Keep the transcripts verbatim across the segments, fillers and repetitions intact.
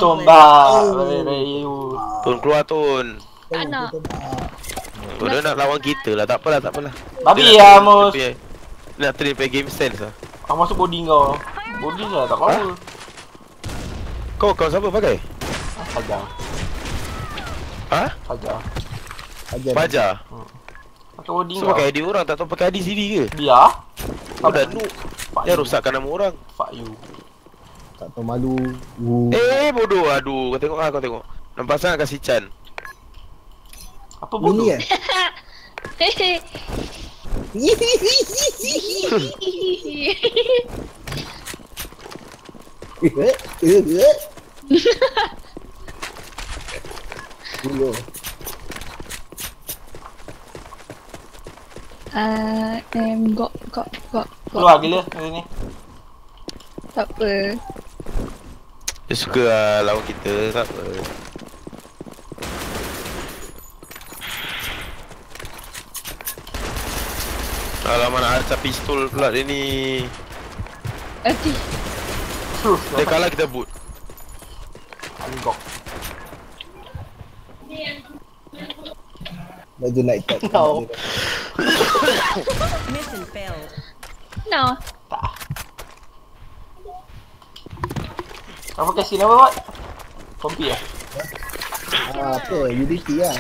Tombak. Rayu. Tun keluar Tun. Tak nak. Tu dia nak lawan kita lah. Tak apalah, tak apalah. Babi lah Amos. Nak train play game sense lah. Aku masuk body kau. Body lah tak apa. Kau kau siapa pakai? Fajar. Ha? Fajar. Fajar. Pakai body So kau. pakai I D orang tak tahu pakai I D sendiri ke? Biar. Kau dah noob. Jangan rosakkan nama orang. Fuck you. Tak tahu malu. Eh bodoh, aduh. Kau tengok ah, kau tengok. Nampak sangat kasih Chan. Apa bodoh? Ini eh? Dulu. Ah, em gok gok gok. Keluar gila hari ni. Tak apa. Dia suka lah lawan kita, tak apa. Alamak nak harta pistol pula dia ni. Ati. Dia kalah kita boot. Anggok. Baju night tag. No. Mission failed. No. Tak. Apa kasih nama buat? Kompi ya? Ah, apa? Unity lah.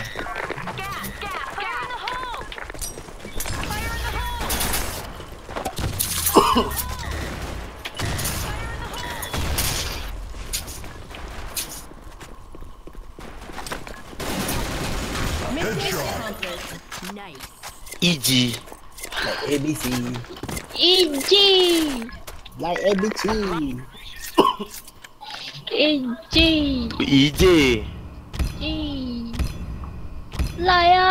Nice. E G. Like A B C. E G. Like A B C. E G. E J. E. Laya.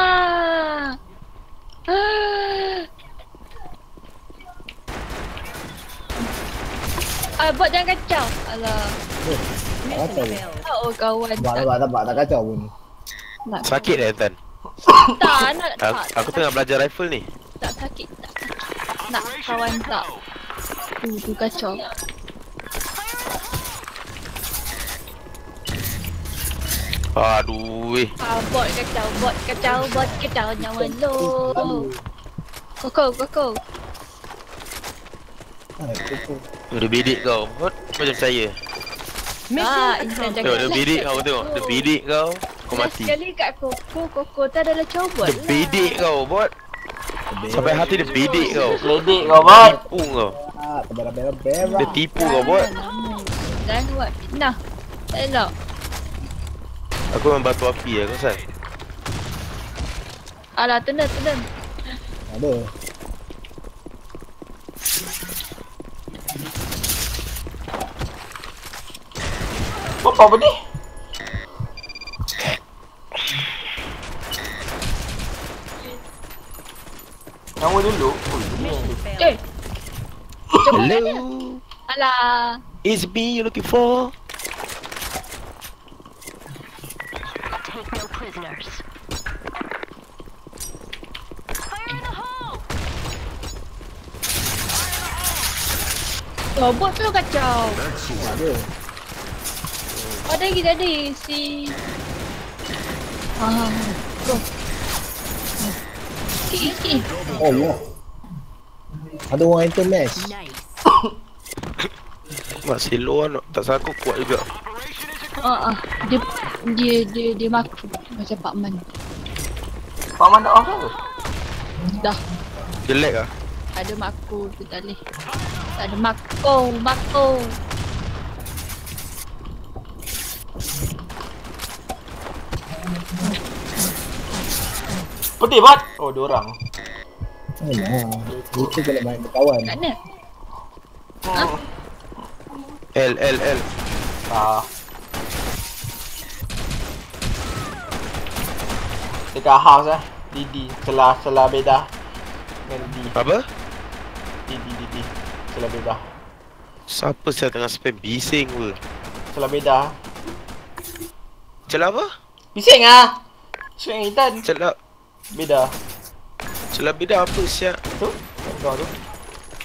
Ah, buat jangan kacau. Alah. Tak kacau pun. Oh, kawan. Nampak, nampak, nampak. Tak kacau pun. Nak. Sakit eh Tan? Tak, nak. Aku, aku tengah belajar rifle ni. Tak sakit, tak sakit. Nak kawan tak. Tu, tu kacau. Aduh weh. Ah, bot kacau, bot kacau, bot kacau, nyawa lo. Koko, koko. Ah, cukup. Dia bidik kau. Hot macam saya. Ah, insan Tengok dia jaga. bidik kau tengok. Dia bidik kau. Kau mati. Sekali kat koko, koko tak adalah coba Dia bidik kau bot. Sampai hati dia bidik kau. Ledek kau bot. Tipu kau. Ah, terbera-bera-bera. Dia tipu kau bot. Jangan buat fitnah. Tak elok. Aku memang batu api lah kau San. Alah, tenang, tenang. Ada. Apa apa ni? Nyawa dulu. Oh, ini yang dia. Eh. Hello. Alah. It's me you looking for. Take no prisoners. Fire in the hole. Oh, bot tu kacau. Ada. Ada lagi tadi si. Ah, go. Eh, eh. Oh, Allah. Ada orang enter match. Nice. Masih low kan. Tak salah aku kuat juga. Ah, ah. Dia dia dia dia maku macam Pak Man. Pak Man tak off ke? Dah. Jelek lah. Ada maku tu tak boleh. Tak ada mako, mako. Putih bot. Oh, dua orang. Alah. Itu kalau main berkawan. Kat mana? Hmm. L L L. Ah. Dekat house eh. Didi. Celah celah beda. Dengan D. Apa? Didi Didi. Celah beda. Siapa saya tengah spam bising ke? Celah beda. Celah apa? Bising ah. Swing Ethan. Celah. Beda. Celah beda apa siap? Tu. Kau tu.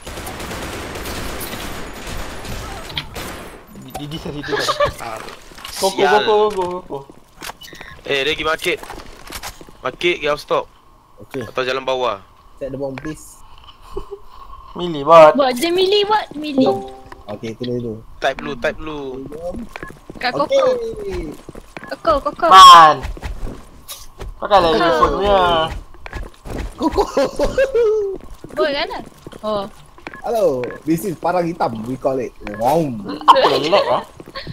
Didi saya situ kan. Ah, Koko, Sial. koko, koko, koko. Eh, dia pergi market. Market, pergi house stop. Okay, Atau jalan bawah. set the bomb please. Milih bot. Buat je milih buat milih. Okay, tu dulu. Type dulu, type dulu. Kat Okay. koko. Koko, koko. Man. Pakai lagi Koko. phone punya. Koko. Buat kan lah. Oh. Hello, this is parang hitam, we call it. Wow. Apa yang lag ah?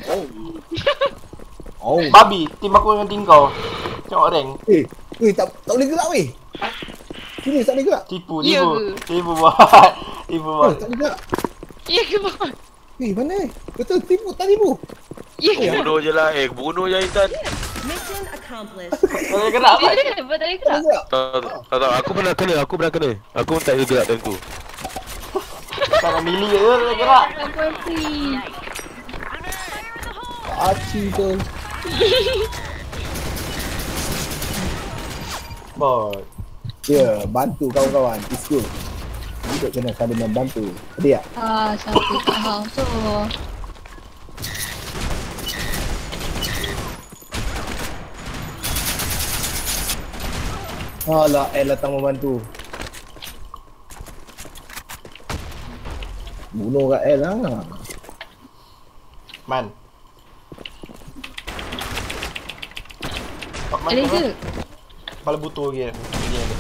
Oh. Babi, tim aku dengan tim kau. Tengok rank. Eh, eh tak tak boleh gerak weh. Sini tak boleh gerak. Tipu, Ya tipu. ke? Tipu bot. Tipu Oh, bot. tak boleh gerak. Ya ke buat? Eh, mana eh? Betul tipu, tak tipu. Ya ke buat? Bunuh je lah. Eh, bunuh je Intan. Mission accomplished. Boleh gerak bot. Ya, buat tak boleh Tak boleh gerak. gerak. Tak, tak, tak. Aku pernah kena. Aku pernah kena. Aku pun tak boleh gerak time tu. Tak nak milih je boleh gerak. Apa free. Aci tu. Bot. Ya, bantu kawan-kawan. It's good. Kita kena saling membantu. Ada tak? Ah, siapa faham tu. Alah, El datang membantu. Bunuh kat El lah. Man. Pak Man Ada tu ke? kepala butuh lagi kan. Ini ada.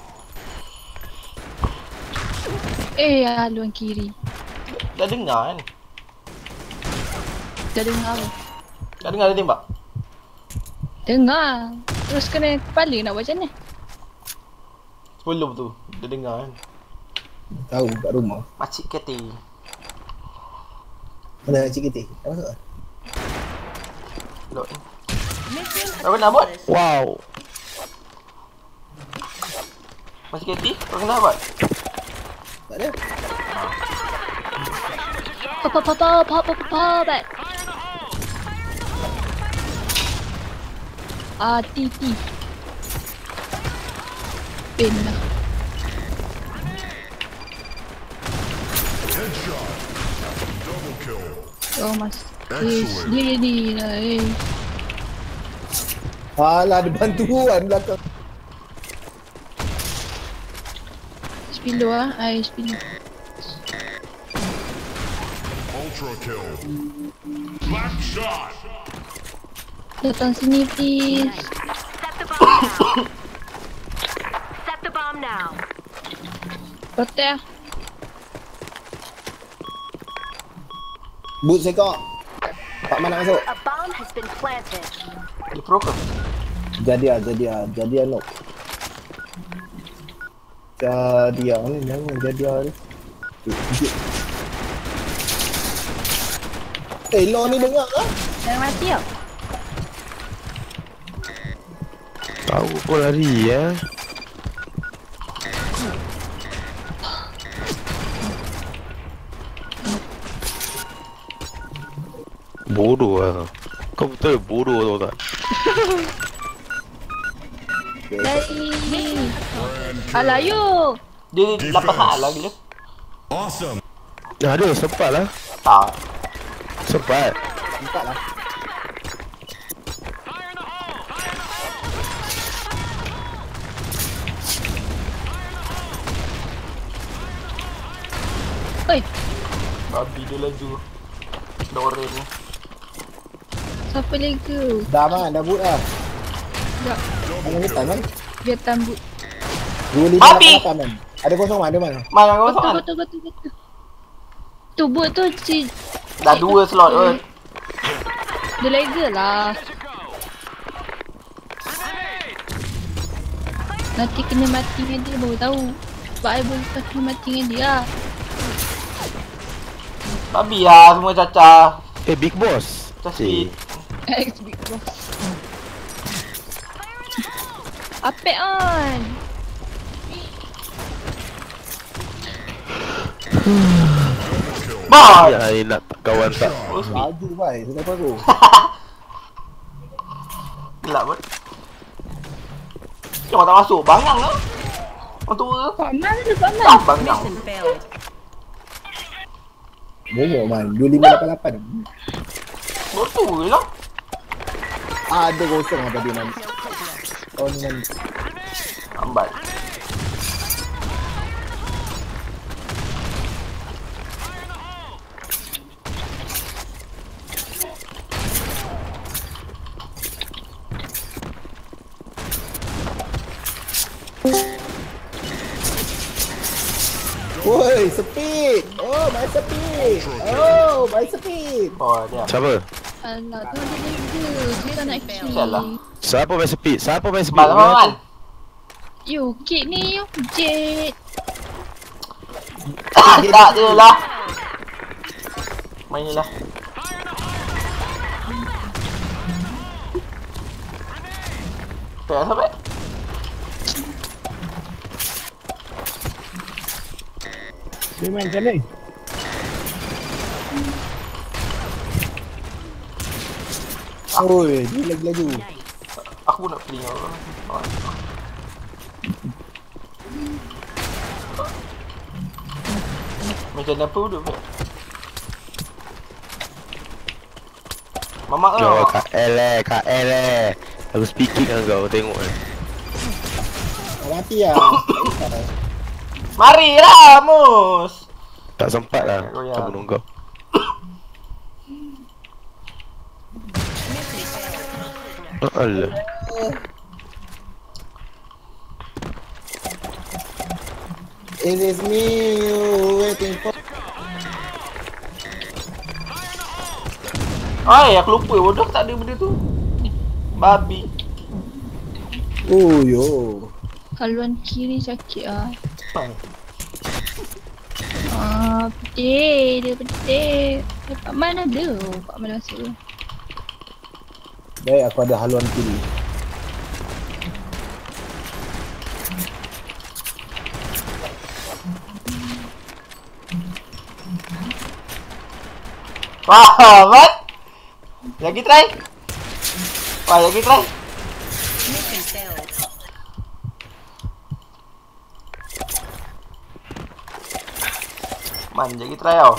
Eh, haluan kiri. Dah dengar kan? Dah dengar apa? Dah dengar dia tembak? Dengar. Terus kena kepala nak buat macam ni. Sebelum tu. Dia dengar kan? Tahu kat rumah. Makcik kete. Mana Cik Kiti? Tak masuk lah. Lock in. Mission Kau kenal bot? accomplished. Wow. Makcik kete? Kau kenal bot? Tak ada. Pop, pop, pop, pop, pop, pop, pop, pop. Ah, T, T. Pin lah. Oh, mas. Eh, sendiri ni lah, eh. Alah, ada bantuan belakang. Spilo ah, ay spilo. Ultra kill. Black shot. Datang sini please. Set the bomb now. Set the bomb now. Protek ah. Boot sekok. Pak Man nak masuk. A bomb has been planted. Dia pro ke? Jadi ah, jadi ah, jadi ah lock. Jadi ah ni jangan jadi ah ni. Eh, lo ni dengar ah. Jangan mati tau. Tahu pun lari ya. Bodoh lah. Kau betul bodoh tau tak? Dari. Alah yo. Dia lapan hal lah gila. Awesome. Ya ada sempat lah. Tak. Sempat. Empat lah. Oi, Babi dia laju. Ada orang ni. siapa lega? Dah Man, dah boot lah. Sekejap. Mana hutan Man? Biar tambut. dua lima Babi! lapan lapan Man. Ada kosong Man, ada Man. Man kau masuk Betul, kan? betul, betul, betul. Tu bot tu si Dah dua slot kot. dia lega lah. Nanti kena mati dengan dia baru tahu. Sebab I boleh lepas kena mati dengan dia lah. Babi lah semua cacah. Eh Big Boss. Just speed. Ex Big Boss. Apek on. Bot! Ya ni nak kawan tak. Oh speed. Laju bhai, selepas aku. Gelap bot. Cuma tak masuk. Bangang lah. Orang tua ke? Paman tu, paman. Ah, bangang. Mission failed. Bobo Man, dua lima lapan lapan. Orang tua je lah. Ada kosong apa dia nanti. Oh ni nanti. Lambat. Woi, speed. Oh, my speed. Oh, my speed. Oh, dia. Siapa? Alah, tu ada dia. Dia tak nak kill. Salah. Siapa main speed? Siapa main speed? Malam Man. You kick ni, you jet. Tak dia lah. Main ni lah. Pek sampai. Dia main macam ni. Oi, dia lagi laju. Aku pun nak fling apa. Macam apa duduk Pek? Mamak Kau kau. K L eh, K L eh. Aku speaking dengan kau, tengok eh. Tak mati lah. Mari lah Mus. Tak sempat lah. Oh, ya. Aku bunuh kau. Alah. It is me you waiting for. Ay, aku lupa bodoh tak ada benda tu. Babi. Oh yo. Haluan kiri sakit ah. Bang. Ah, pedih. Dia pedih. Eh, Pak Man ada. Pak Man masuk. Baik, aku ada haluan kiri. Wah, what? Lagi try. Wah, lagi try. Mission failed. Man, lagi try tau.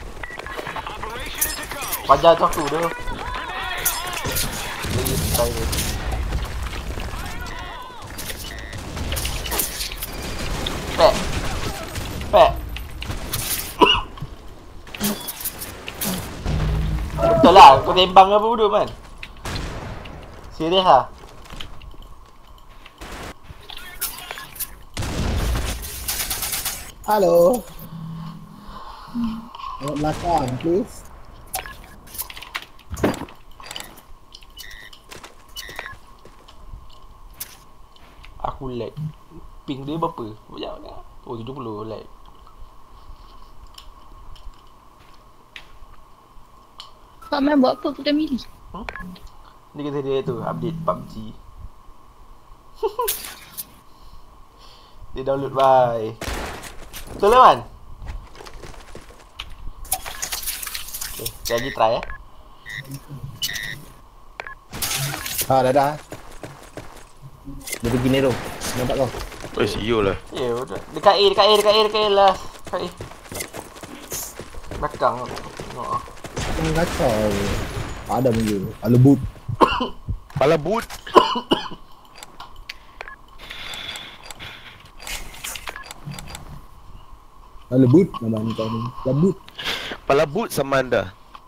Wajar tu aku dah. Lagi try dia. Pek. Pek. Betul lah, kau tembang apa bodoh Man? Serius lah? Halo. Tengok belakang, please. Aku lag. Ping dia berapa? Banyak tak? Oh, tujuh puluh lag. Pak Man buat apa kita milih? Hmm? Dia kata dia tu update P U B G. Dia download bye. Betul lah Man? Okay, sekali lagi try eh. Ha, dah dah. Dia pergi ni tu. Nampak kau? Oh, C E O lah. Ya, betul. Dekat A, dekat A, dekat A, dekat A lah. Dekat A. Belakang. Tengok ah. Jangan kacau. Ada minggu. Ada boot. Kepala boot. Ada boot nama ni kau ni. Ada boot. Kepala boot sama anda.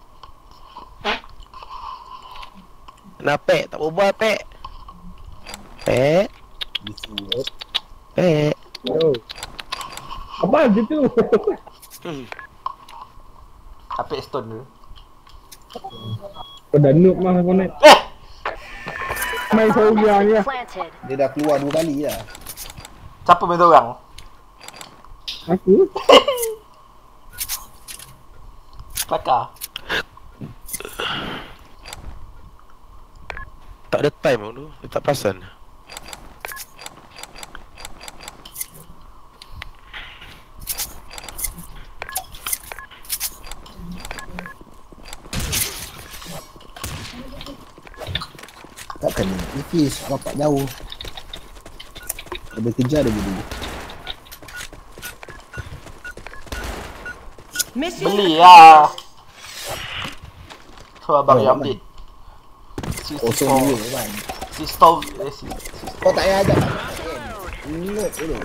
Nak pek, tak berbual pek. Pek. Disuruh. Pek. Oh. Apa gitu? Hmm. Apek stone dulu. Kau dah noob mah kau ni. Eh! Main seorang ni lah. Planted. Dia dah keluar dua kali lah. Siapa main seorang? Aku? Kelakar. Tak ada time tu. Dia tak perasan. Takkan ni. Nipis. Bapak jauh. Ada kejar dia dulu. Mission Beli lah. So abang Oh, yang aman. update. Si Kosong Stove. dua kan. Si Stove. Eh, si, si Kau Stove. tak payah ajak. Ingat dulu.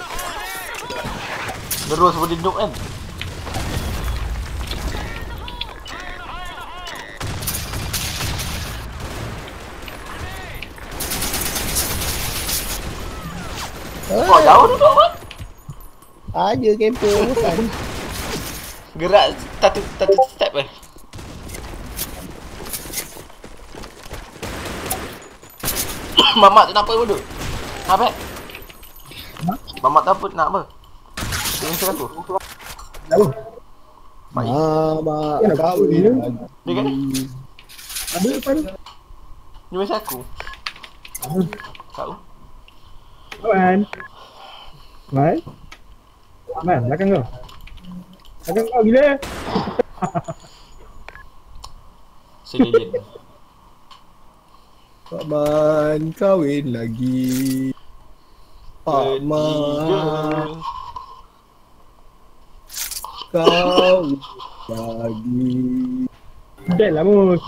Terus boleh duduk kan. Kau jauh duduk kan. Aja camper bukan. Gerak satu satu step eh. Mamat tu nak apa duduk? Apa? Mamat tu apa nak apa? Dia mesti aku. Tahu. Baik. Mama kau ni. Dia kan? Ada depan. Dia mesti aku. Tahu. Man. Man. Man, belakang kau. Belakang kau gila. Selilin. Pak Man kahwin lagi. Pak Man kahwin lagi. Dead lah Mus.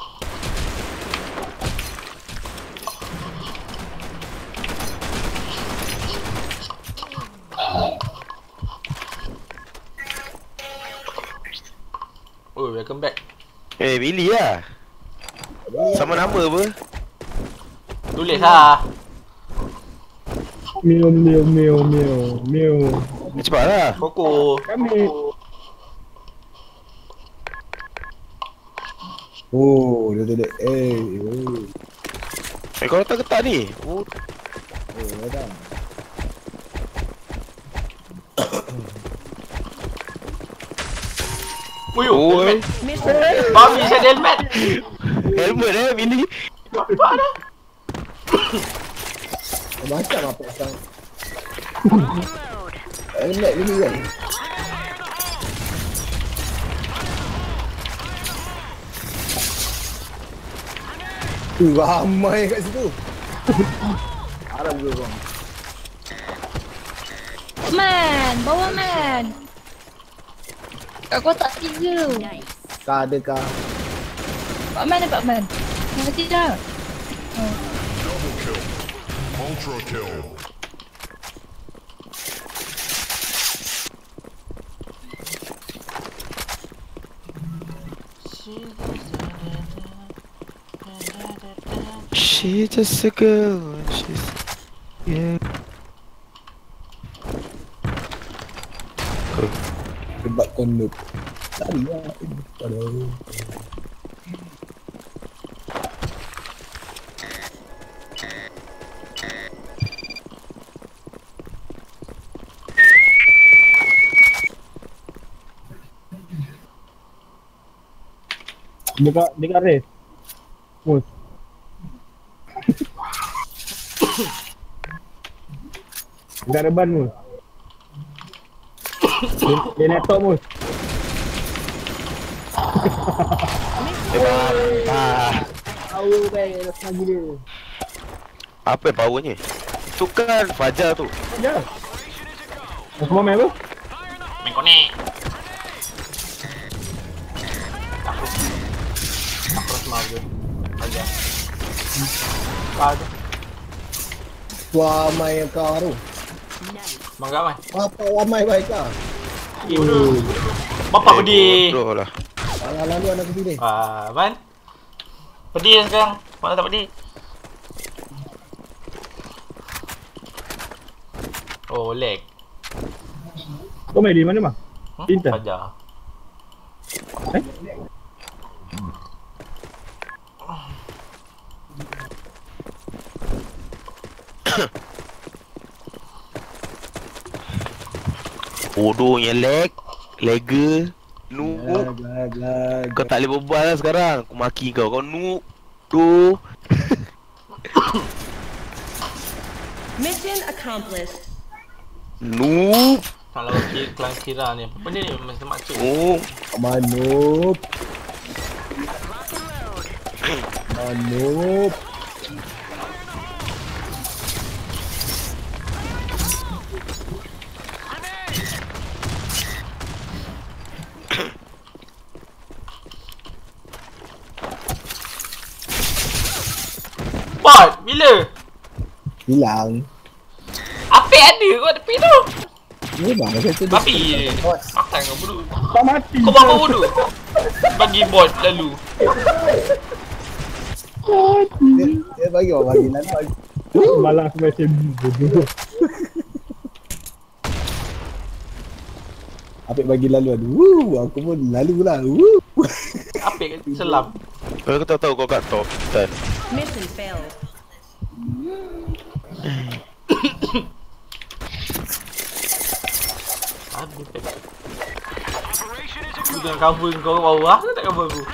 Oh, welcome back. Eh, Billy lah. Sama nama apa? Tulis lah. Meow meow meow meow meow. Cepatlah. Koko. Kami. Oh, dia tu dia. Eh, oh. Eh, kau datang ketak ni? Oh, Oh, dah. Uyuh, oi. helmet. Babi saya ada helmet. Helmet eh, Billy. Nampak dah. Macam apa pasal? Helmet ni kan. Tu ramai kat situ. Arab dulu bang. Man, bawa man. Kat kotak tiga. Kah ada kah? Pak Man ada Pak Man. Mati dah. Double kill. Ultra kill. She's just a girl and she's yeah. Sebab kau noob. Lari lah. Aduh. Dekat dekat race. Mus. Dekat reban Mus. Dia, dia laptop Mus. Ah, Power bang, dah gila. apa powernya? Tu kan Fajar tu. Ya. Kau semua main apa? Main connect. Aku. Aku semua je. Aja. Ada. Ramai yang kau tu. Mangga mai. Apa ramai baik kah? Eh, bodoh. Bapak pedih. Bodoh lah. Alah lalu anak kecil ni. Ah, Man. Pedih dah sekarang. Mana tak pedih? Oh, lag. Kau main di mana bang? Hmm? Pintar. Fajar. Eh? Bodohnya lag. Lagger. Noob. Lag, lag, lag. Kau tak boleh berbual lah sekarang. Aku maki kau. Kau noob. Tu. Mission accomplished. Noob. Kalau kira kelas kira ni. Apa benda ni? Macam maksud. Oh. Manub. Manub. Bot, bila? Hilang. Apa ada kat tepi tu? Memang macam tu. Babi je. Makan kau bodoh. Tak mati. Kau buat apa bodoh? Bagi bot lalu. Dia, dia bagi orang bagi lalu. Malah aku macam bodoh. Apik bagi lalu ada. Woo, aku pun lalu lah. Woo. Apa kan selam. Kau tak tahu kau kat top ten. Mission failed. Aduh. Aku jangan cover kau kat bawah ke tak cover aku?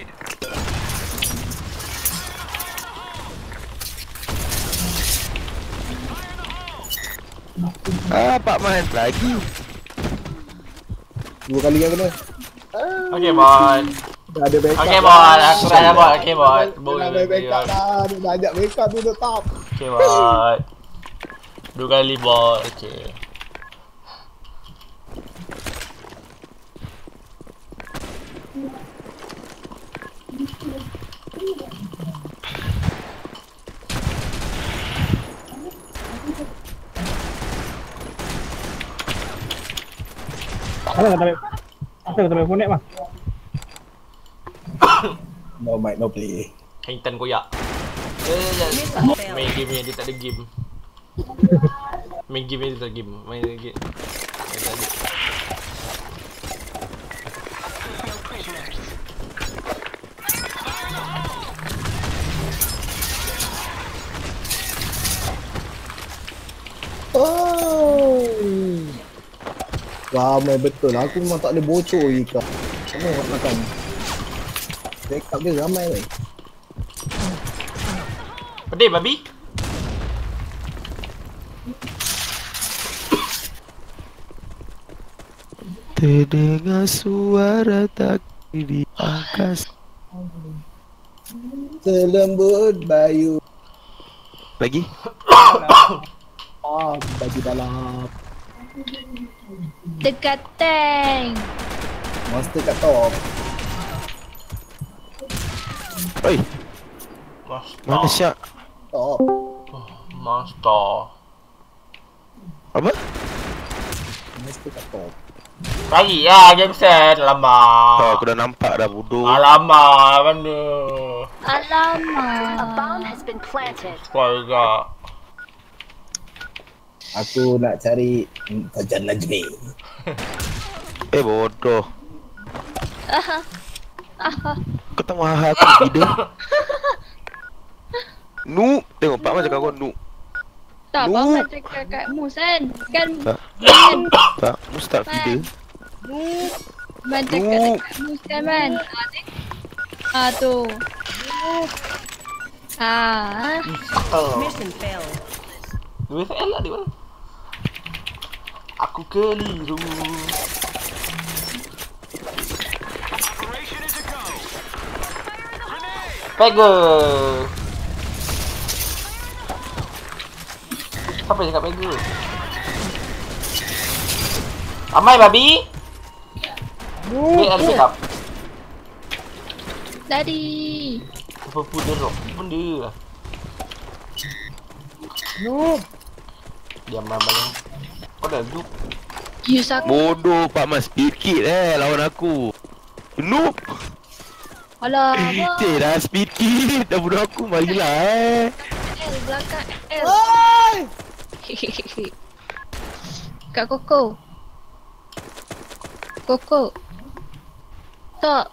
Ah, Pak Man lagi. Dua kali kan kena. Okay bot. Dah ada backup. Okay bot, aku dah ada bot. Okay bot. Dia dah main backup dah. Dia dah ajak backup tu tetap. Okay bot. Dua kali bot. Okay. Apa kata baik? Apa kata baik bonek mah? No mic, no play. Hintan koyak. Eh, main game ni dia tak ada game. Main game ni dia tak ada game. Main game. Dia tak ada. Oh. Ramai betul. Aku memang tak boleh bocor je kau. Kamu nak makan. Backup dia ramai weh. Pedih babi. Terdengar suara takbir di angkasa. Selembut bayu. Lagi? Ah, baju dalam. Dekat tank. Monster kat top. Oi, Monster. mana Syak? Top. Monster. Apa? Monster kat top. Lagi lah game set. Alamak. Oh, aku dah nampak dah bodoh. Alamak, mana? A Alamak. bomb has been planted. Spoil juga. Aku nak cari Fajar Najmi. Eh bodoh. Aha. Aha. Kau tak mahu aku video. Noob. Tengok Pak Man cakap kau noob. Tak Noob. apa-apa cakap kat Mus kan. Kan Tak. Man. Tak, mu start video. Noob. Man cakap Noob. dekat Mus kan man. Ah, tengok. Ah tu. Noob. Ah. Mission failed. Dua S L lah di mana? Aku keliru. Pegger. Siapa yang cakap pegger? Ramai babi. Wait, ada pick up. Dari. Apa pun dia rock. Benda lah. Noob. Diam abang. Kau dah duk. Use aku. Bodoh Pak Man, speed kit eh lawan aku. Noob. Alah. apa? Cik dah speed kit. Dah bodoh aku, marilah eh. L belakang L. Oi! Kat Koko. Koko. Tak.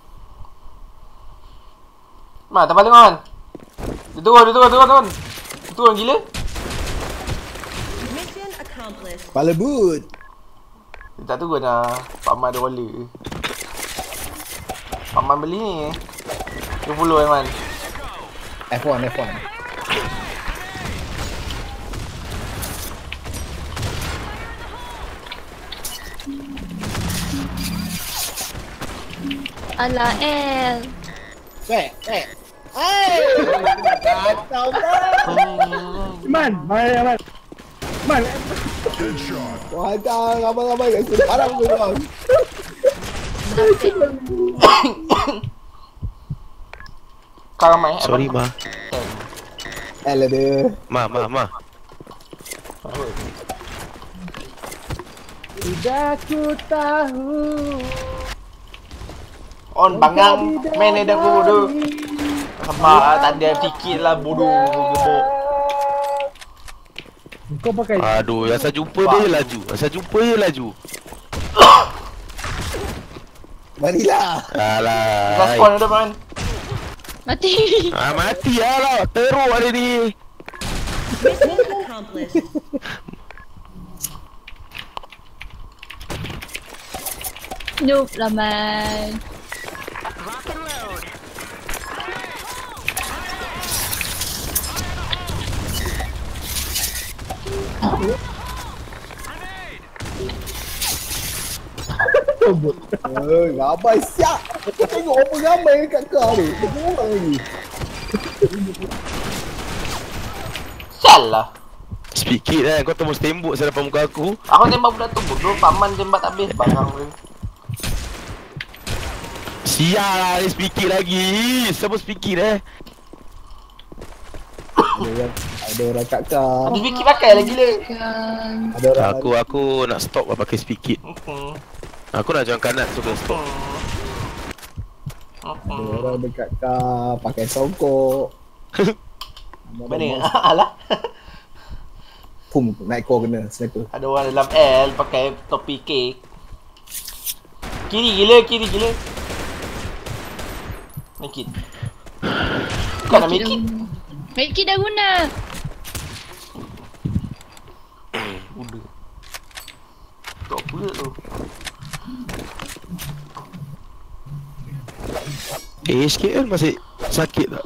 Mak, tak balik man. Dia turun, dia turun, turun, turun. Dia turun gila. Mission accomplished. Kepala boot. Dia tak turun lah. Paman ada roller. Paman beli ni. dua puluh eh man. F one, F one. Alah L. Weh, weh. Hai. Kacau dah. Man, main man. Man, Headshot. Wajah ramai-ramai kat sini. Parang tu bang. Kau ramai eh? Sorry ma. L ada. Ma, ma, ma. Apa? Sudah ku tahu. On bangang main dah bodoh. Sama tak ada fikir lah bodoh gebok. Kau pakai Aduh, asal jumpa dia laju. Asal jumpa dia laju. Marilah. Alah. Dah spawn ada man. Mati. Ah, mati lah lah. Teruk ada ni. Mission accomplished. Noob lah man. Lock and load. Eh, ramai siap. Kau tengok apa ramai kat kau ni. Tengok orang lagi. Salah. Speed kit kan. Kau tembus tembok saya depan muka aku. Aku tembak budak tu bodoh. Paman tembak tak habis bangang dia. Sial lah ni speed kit lagi. Siapa speed kit eh? Ada orang, ada orang kat kau. Habis fikir pakai lagi le. Kan. Ada orang Aku aku nak stop lah pakai speed kit. Hmm. Aku nak jalan kanan so kena stop. ada orang dekat kau pakai songkok. Mana? Alah. Pum naik kau kena sniper. Ada orang dalam L pakai topi kek. Kiri gila, kiri gila. Make it. Kau nak make it? Make it dah guna. Udah. Tak pula tu. Eh, H K L masih sakit tak?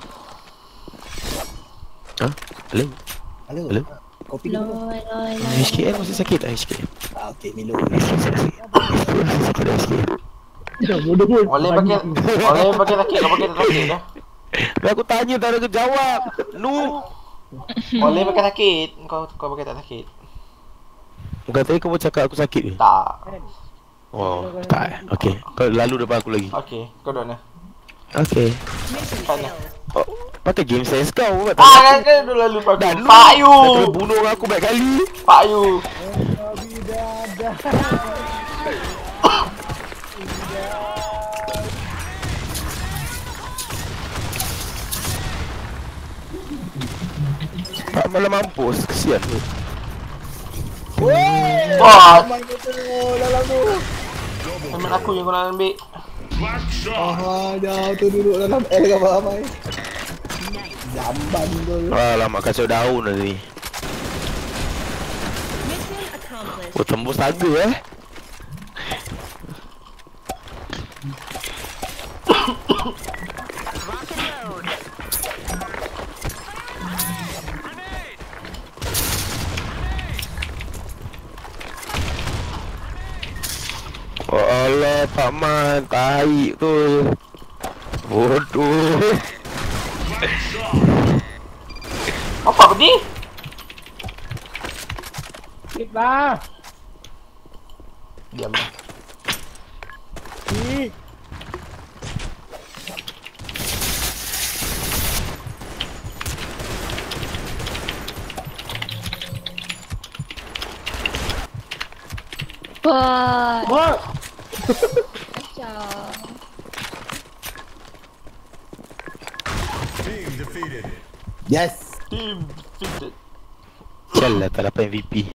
Ha? Hello? Halo. Hello? Kopi Lol, dulu. lol, lol. H K L masih sakit tak H K L? Ah, okey Milo. Masih sakit tak H K L? dah bodoh. Boleh pakai, boleh pakai rakit, kau pakai rakit dah. Dah aku tanya tak ada jawab. No. Boleh pakai rakit, kau kau pakai tak sakit. Bukan tadi kau cakap aku sakit ke? Tak. Oh, tak eh? Okay. Kau lalu depan aku lagi. Okey, kau duduk mana? Okay. Mission Sana. failed. Oh, pakai game sense kau. Ah, kan kan duduk lalu pak Dah aku. lu. Pak Yu. Dah kena bunuh aku banyak kali. Pak Yu. Tak malah mampus. Kesian tu. Wah, Main betul dalam tu. teman aku yang kau nak ambil. Black shot. Ah, dah tu duduk dalam L ramai-ramai. Jamban tu. Alamak, kacau daun tadi. Mission accomplished. Oh, tembus taga eh. Lock and load. Oh Allah, Pak Man, tahi tu. Bodoh. Apa benda? Skip lah. Diam. Skip. Bot. Bot. Kacau. Team defeated. Yes. Team defeated. Sial lah tak dapat M V P.